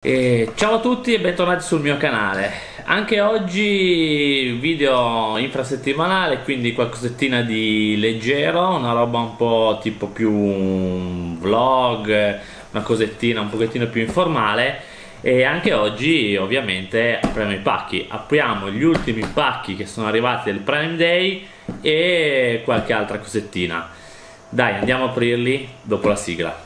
Ciao a tutti e bentornati sul mio canale. Anche oggi video infrasettimanale, quindi qualcosettina di leggero, una roba un po' tipo più un vlog, una cosettina un pochettino più informale. E anche oggi ovviamente apriamo i pacchi, apriamo gli ultimi pacchi che sono arrivati del Prime Day e qualche altra cosettina. Dai, andiamo a aprirli dopo la sigla.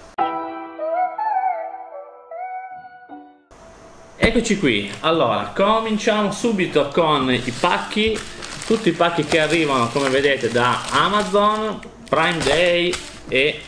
Eccoci qui, allora cominciamo subito con i pacchi, tutti i pacchi che arrivano come vedete da Amazon, Prime Day e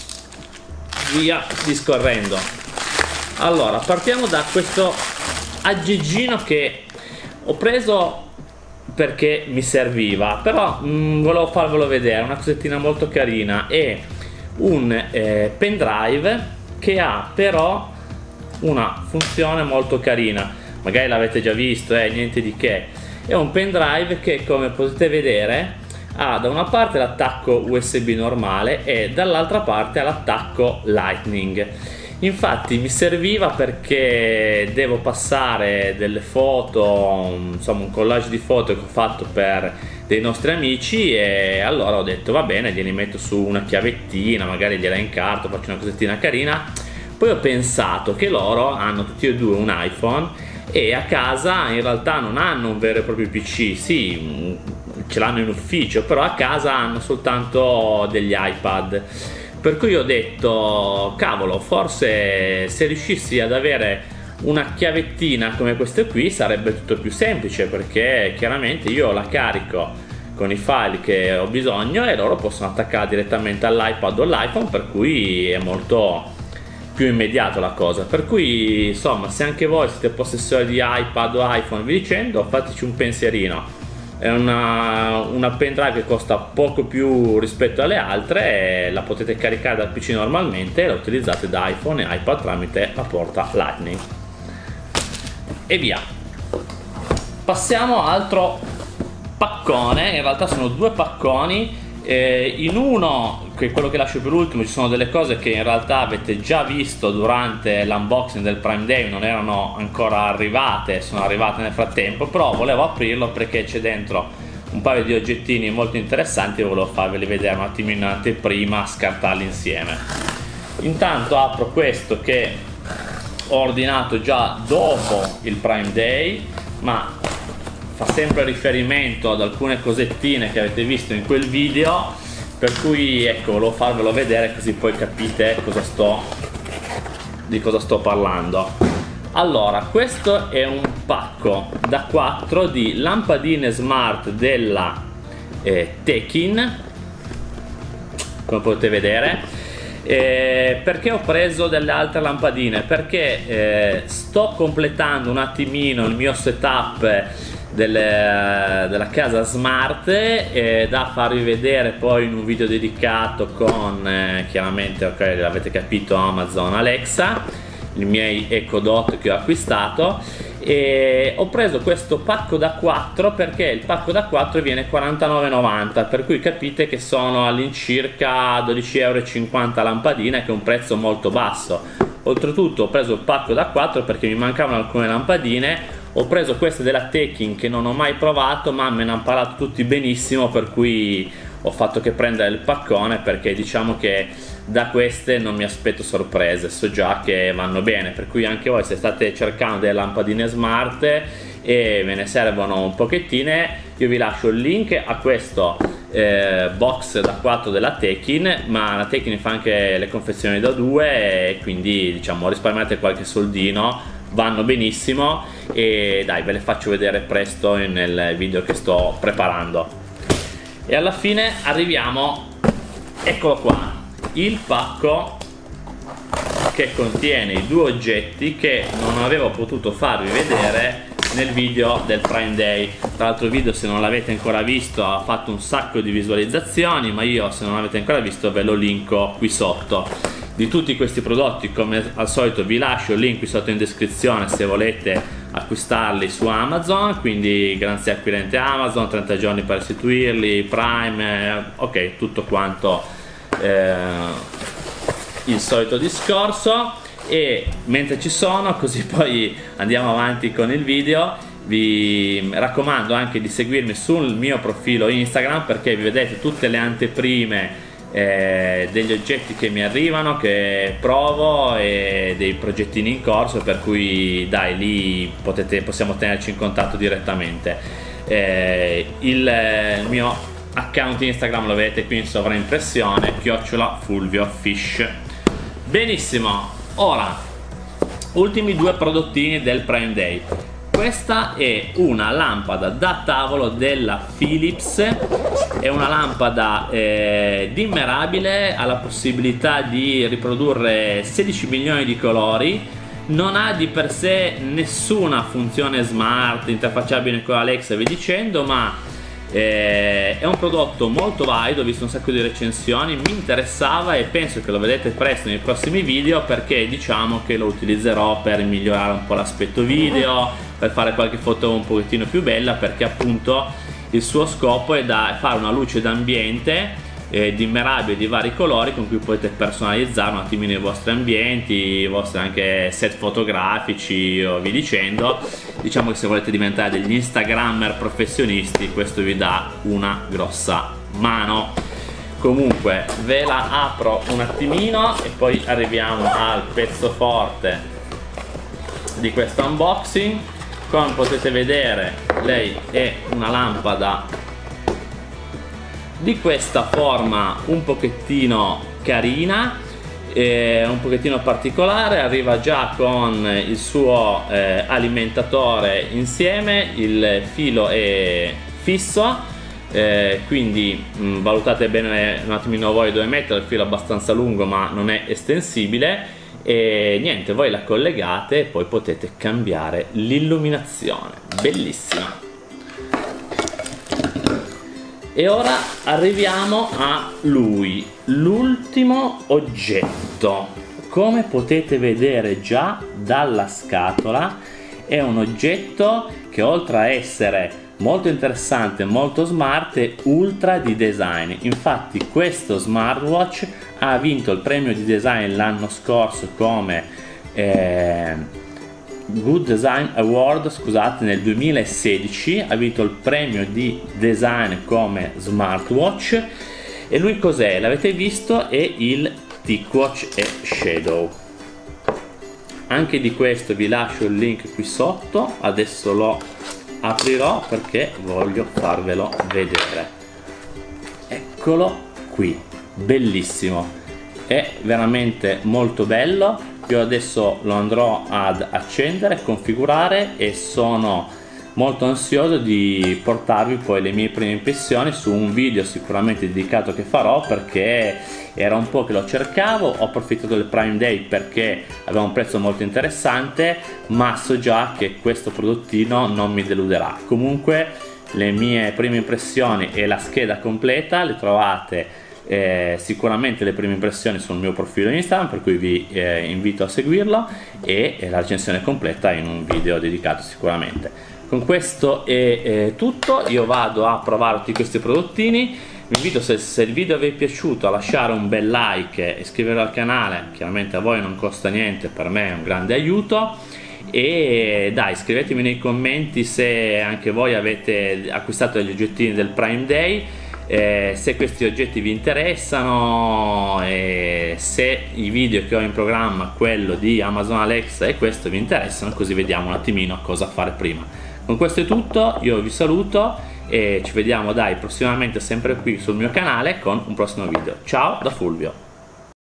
via discorrendo. Allora partiamo da questo aggeggino che ho preso perché mi serviva, però volevo farvelo vedere, una cosettina molto carina, è un pendrive che ha però una funzione molto carina, magari l'avete già visto, niente di che. È un pendrive che, come potete vedere, ha da una parte l'attacco USB normale e dall'altra parte l'attacco Lightning. Infatti mi serviva perché devo passare delle foto, insomma un collage di foto che ho fatto per dei nostri amici, e allora ho detto va bene, glieli metto su una chiavettina, magari gliela incarto, faccio una cosettina carina. Poi ho pensato che loro hanno tutti e due un iPhone e a casa in realtà non hanno un vero e proprio PC, sì, ce l'hanno in ufficio, però a casa hanno soltanto degli iPad. Per cui ho detto, cavolo, forse se riuscissi ad avere una chiavettina come questa qui sarebbe tutto più semplice, perché chiaramente io la carico con i file che ho bisogno e loro possono attaccare direttamente all'iPad o all'iPhone, per cui è molto più immediato la cosa. Per cui insomma, se anche voi siete possessori di iPad o iPhone vi dicendo, fateci un pensierino. È una pendrive che costa poco più rispetto alle altre e la potete caricare dal PC normalmente e la utilizzate da iPhone e iPad tramite la porta Lightning e via. Passiamo a altro paccone, in realtà sono due pacconi. In uno, che è quello che lascio per ultimo, ci sono delle cose che in realtà avete già visto durante l'unboxing del Prime Day, non erano ancora arrivate, sono arrivate nel frattempo, però volevo aprirlo perché c'è dentro un paio di oggettini molto interessanti e volevo farveli vedere un attimino in anteprima, scartarli insieme. Intanto apro questo che ho ordinato già dopo il Prime Day, ma fa sempre riferimento ad alcune cosettine che avete visto in quel video, per cui ecco, volevo farvelo vedere così poi capite di cosa sto parlando. Allora, questo è un pacco da 4 di lampadine smart della Tekin, come potete vedere. Perché ho preso delle altre lampadine? Perché sto completando un attimino il mio setup della casa smart, da farvi vedere poi in un video dedicato con chiaramente, ok, l'avete capito, Amazon Alexa, i miei Echo Dot che ho acquistato. E ho preso questo pacco da 4 perché il pacco da 4 viene 49,90, per cui capite che sono all'incirca 12,50 € lampadine, che è un prezzo molto basso. Oltretutto ho preso il pacco da 4 perché mi mancavano alcune lampadine. Ho preso queste della Tekin che non ho mai provato, ma me ne hanno parlato tutti benissimo, per cui ho fatto che prendere il paccone, perché diciamo che da queste non mi aspetto sorprese, so già che vanno bene. Per cui anche voi, se state cercando delle lampadine smart e ve ne servono un pochettine, io vi lascio il link a questo box da 4 della Tekin, ma la Tekin fa anche le confezioni da 2 e quindi diciamo risparmiate qualche soldino, vanno benissimo. E dai, ve le faccio vedere presto nel video che sto preparando. E alla fine arriviamo, eccolo qua, il pacco che contiene i due oggetti che non avevo potuto farvi vedere nel video del Prime Day. Tra l'altro il video, se non l'avete ancora visto, ha fatto un sacco di visualizzazioni, ma io, se non l'avete ancora visto, ve lo linko qui sotto. Di tutti questi prodotti, come al solito, vi lascio il link qui sotto in descrizione se volete acquistarli su Amazon, quindi garanzia acquirente Amazon, 30 giorni per restituirli, Prime, ok, tutto quanto il solito discorso. E mentre ci sono, così poi andiamo avanti con il video, vi raccomando anche di seguirmi sul mio profilo Instagram, perché vi vedete tutte le anteprime degli oggetti che mi arrivano, che provo, e dei progettini in corso, per cui dai, lì possiamo tenerci in contatto direttamente. Il mio account Instagram lo vedete qui in sovraimpressione, @FulvioFish. Benissimo, ora ultimi due prodottini del Prime Day. Questa è una lampada da tavolo della Philips, è una lampada dimmerabile, ha la possibilità di riprodurre 16 milioni di colori, non ha di per sé nessuna funzione smart, interfacciabile con Alexa e via dicendo, ma è un prodotto molto valido, ho visto un sacco di recensioni, mi interessava e penso che lo vedrete presto nei prossimi video, perché diciamo che lo utilizzerò per migliorare un po' l'aspetto video, per fare qualche foto un pochettino più bella, perché appunto il suo scopo è fare una luce d'ambiente dimmerabile di vari colori, con cui potete personalizzare un attimino i vostri ambienti, i vostri anche set fotografici o via dicendo. Diciamo che se volete diventare degli instagrammer professionisti, questo vi dà una grossa mano. Comunque ve la apro un attimino e poi arriviamo al pezzo forte di questo unboxing. Come potete vedere, lei è una lampada di questa forma un pochettino carina, un pochettino particolare, arriva già con il suo alimentatore insieme, il filo è fisso, quindi valutate bene un attimino voi dove mettere, il filo è abbastanza lungo ma non è estensibile, e niente, voi la collegate e poi potete cambiare l'illuminazione, bellissima. E ora arriviamo a lui, l'ultimo oggetto. Come potete vedere già dalla scatola, è un oggetto che, oltre a essere molto interessante, molto smart, è ultra di design. Infatti questo smartwatch ha vinto il premio di design l'anno scorso come Good Design Award, scusate, nel 2016 ha vinto il premio di design come smartwatch. E lui cos'è? L'avete visto? È il TicWatch e Shadow. Anche di questo vi lascio il link qui sotto, adesso lo aprirò perché voglio farvelo vedere. Eccolo qui, bellissimo, è veramente molto bello. Io adesso lo andrò ad accendere, configurare, e sono molto ansioso di portarvi poi le mie prime impressioni su un video sicuramente dedicato che farò, perché era un po' che lo cercavo. Ho approfittato del Prime Day perché aveva un prezzo molto interessante, ma so già che questo prodottino non mi deluderà. Comunque le mie prime impressioni e la scheda completa le trovate sicuramente, le prime impressioni sul mio profilo Instagram, per cui vi invito a seguirlo, e la recensione completa in un video dedicato sicuramente. Con questo è tutto, io vado a provare tutti questi prodottini. Vi invito, se il video vi è piaciuto, a lasciare un bel like e iscrivervi al canale, chiaramente a voi non costa niente, per me è un grande aiuto. E dai, scrivetemi nei commenti se anche voi avete acquistato degli oggettini del Prime Day, se questi oggetti vi interessano, e se i video che ho in programma, quello di Amazon Alexa e questo, vi interessano, così vediamo un attimino cosa fare prima. Con questo è tutto, io vi saluto e ci vediamo prossimamente sempre qui sul mio canale con un prossimo video. Ciao da Fulvio.